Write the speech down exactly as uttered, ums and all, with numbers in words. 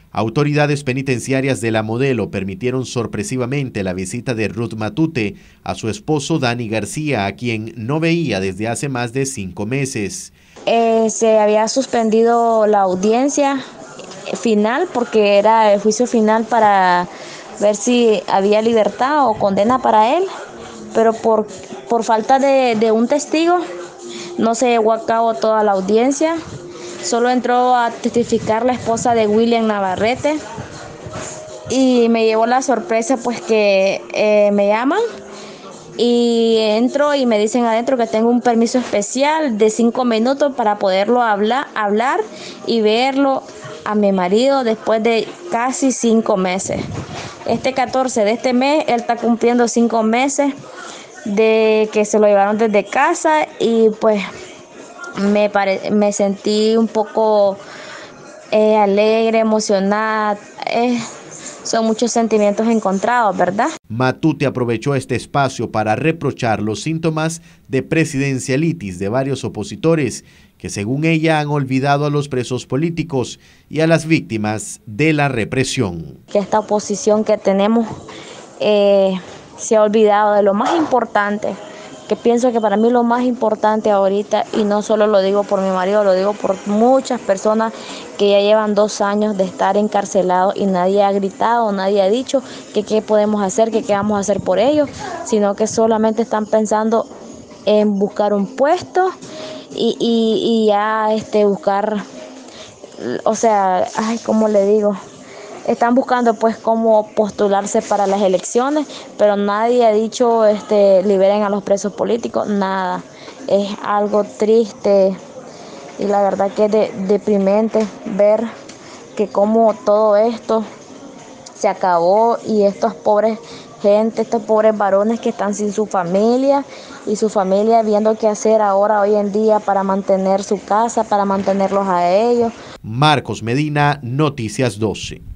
Autoridades penitenciarias de La Modelo permitieron sorpresivamente la visita de Ruth Matute a su esposo Dani García, a quien no veía desde hace más de cinco meses. Eh, se había suspendido la audiencia final porque era el juicio final para ver si había libertad o condena para él, pero por, por falta de, de un testigo no se llevó a cabo toda la audiencia. Solo entró a testificar la esposa de William Navarrete y me llevó la sorpresa pues que eh, me llaman y entro y me dicen adentro que tengo un permiso especial de cinco minutos para poderlo hablar, hablar y verlo a mi marido después de casi cinco meses. Este catorce de este mes él está cumpliendo cinco meses de que se lo llevaron desde casa y pues Me, pare, me sentí un poco eh, alegre, emocionada. Eh, son muchos sentimientos encontrados, ¿verdad? Matute aprovechó este espacio para reprochar los síntomas de presidencialitis de varios opositores que, según ella, han olvidado a los presos políticos y a las víctimas de la represión. Que esta oposición que tenemos eh, se ha olvidado de lo más importante, que pienso que para mí lo más importante ahorita, y no solo lo digo por mi marido, lo digo por muchas personas que ya llevan dos años de estar encarcelados y nadie ha gritado, nadie ha dicho que qué podemos hacer, que qué vamos a hacer por ellos, sino que solamente están pensando en buscar un puesto y, y, y ya este, buscar, o sea, ay, ¿cómo le digo? Están buscando pues cómo postularse para las elecciones, pero nadie ha dicho este, liberen a los presos políticos, nada. Es algo triste y la verdad que es de, deprimente ver que como todo esto se acabó y estos pobres gente, estos pobres varones que están sin su familia y su familia viendo qué hacer ahora hoy en día para mantener su casa, para mantenerlos a ellos. Marcos Medina, Noticias doce.